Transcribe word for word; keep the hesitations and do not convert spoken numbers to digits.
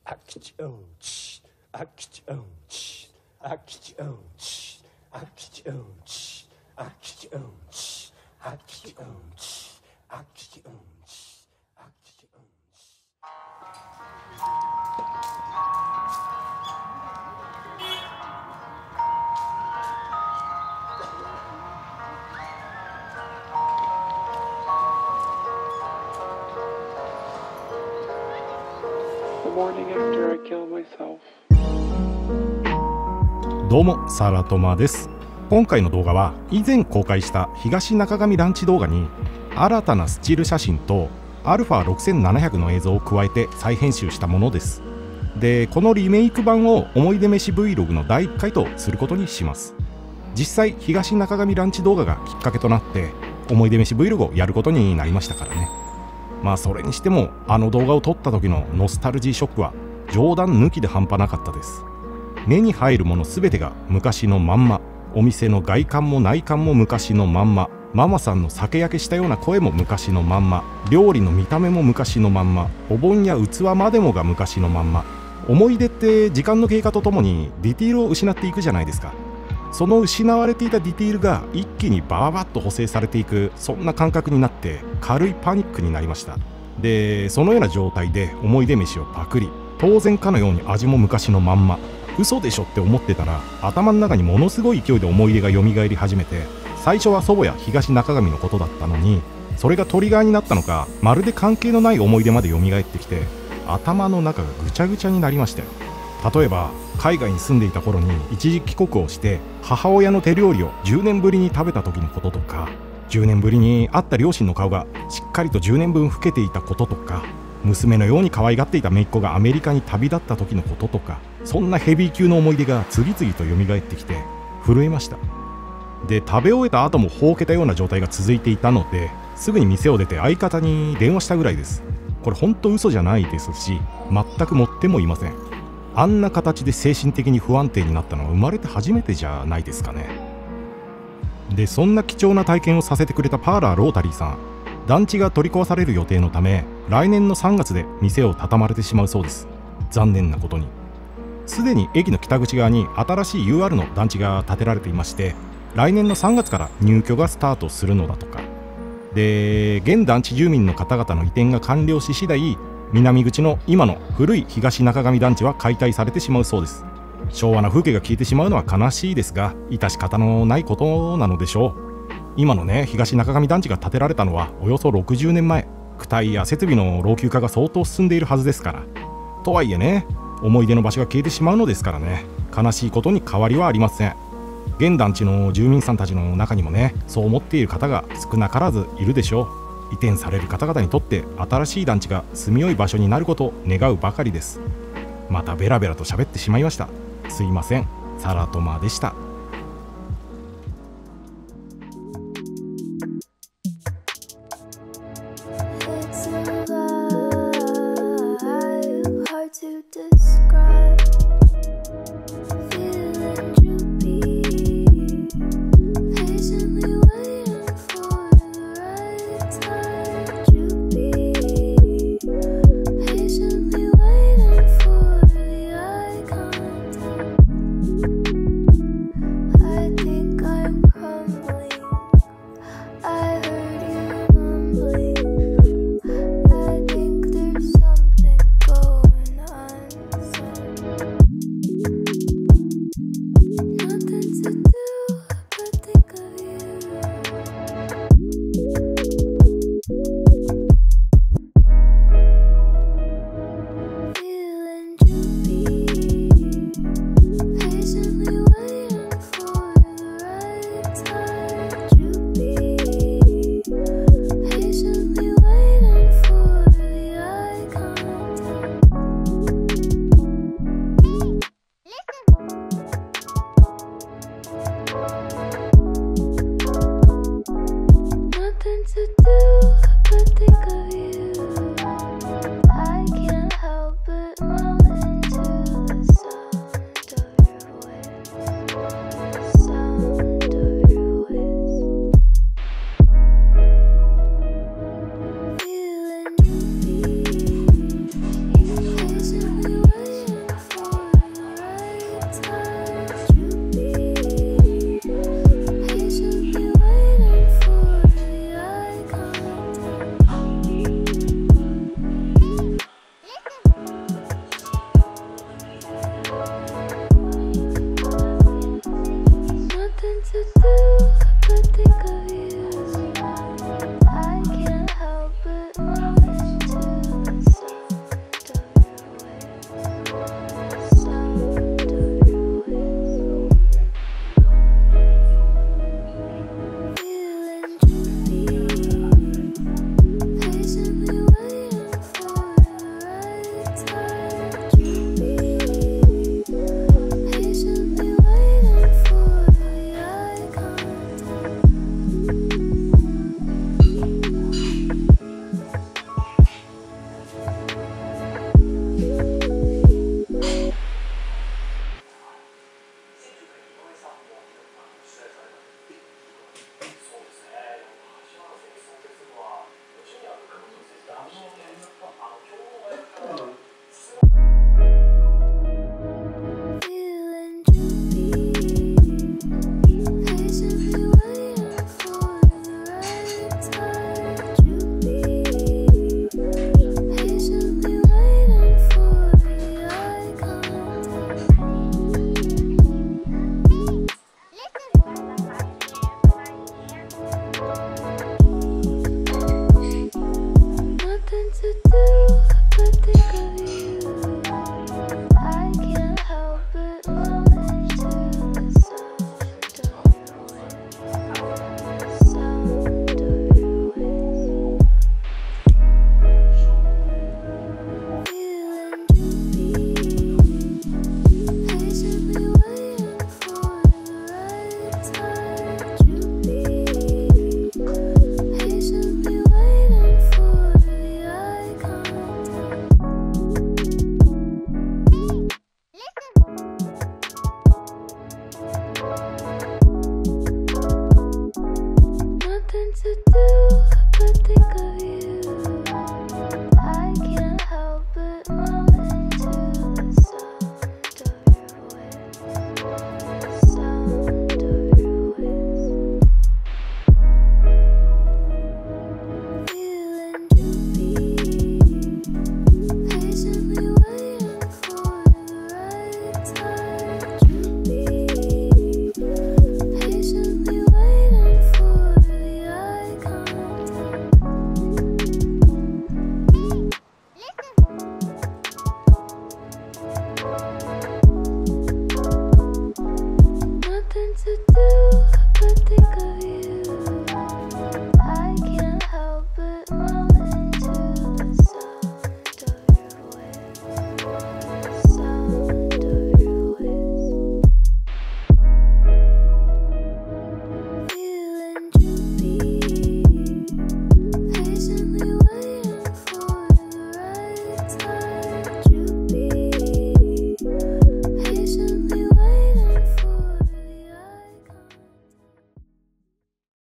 あきちうんちあきちうんちあきちうんちあきちうんちあきちうんちあきちうんちあきちうんちあきちうんち。 どうもサラトマです。今回の動画は以前公開した東中上ランチ動画に新たなスチール写真と アルファろくせんななひゃく の映像を加えて再編集したものです。でこのリメイク版を思い出飯 Vlog のだいいっかいとすることにします。実際東中上ランチ動画がきっかけとなって思い出飯 Vlog をやることになりましたからね。まあそれにしてもあの動画を撮った時のノスタルジーショックは冗談抜きで半端なかったです。目に入るもの全てが昔のまんま、お店の外観も内観も昔のまんま、ママさんの酒焼けしたような声も昔のまんま、料理の見た目も昔のまんま、お盆や器までもが昔のまんま。思い出って時間の経過とともにディティールを失っていくじゃないですか。その失われていたディティールが一気にバーバッと補正されていく、そんな感覚になって軽いパニックになりました。でそのような状態で思い出飯をパクリ、当然かのように味も昔のまんま、嘘でしょって思ってたら頭の中にものすごい勢いで思い出が蘇り始めて、最初は祖母や東中上のことだったのに、それがトリガーになったのかまるで関係のない思い出まで蘇ってきて、頭の中がぐちゃぐちゃになりましたよ。例えば海外に住んでいた頃に一時帰国をして母親の手料理をじゅうねんぶりに食べた時のこととか、じゅうねんぶりに会った両親の顔がしっかりとじゅうねんぶん老けていたこととか、娘のように可愛がっていた姪っ子がアメリカに旅立った時のこととか、そんなヘビー級の思い出が次々と蘇ってきて震えました。で食べ終えた後もほうけたような状態が続いていたので、すぐに店を出て相方に電話したぐらいです。これほんと嘘じゃないですし、全く持ってもいません。あんな形で精神的に不安定になったのは生まれて初めてじゃないですかね。でそんな貴重な体験をさせてくれたパーラーロータリーさん、団地が取り壊される予定のため来年のさんがつで店を畳まれてしまうそうです。残念なことにすでに駅の北口側に新しい ユーアール の団地が建てられていまして、来年のさんがつから入居がスタートするのだとかで、現団地住民の方々の移転が完了し次第、南口の今の古い東中上団地は解体されてしまうそうです。昭和な風景が消えてしまうのは悲しいですが、致し方のないことなのでしょう。今のね東中上団地が建てられたのはおよそろくじゅうねんまえ、区体や設備の老朽化が相当進んでいるはずですから。とはいえね、思い出の場所が消えてしまうのですからね、悲しいことに変わりはありません。現団地の住民さんたちの中にもね、そう思っている方が少なからずいるでしょう。移転される方々にとって新しい団地が住みよい場所になることを願うばかりです。またベラベラと喋ってしまいました。すいません。サラトマでした。 It's alive, hard to decide.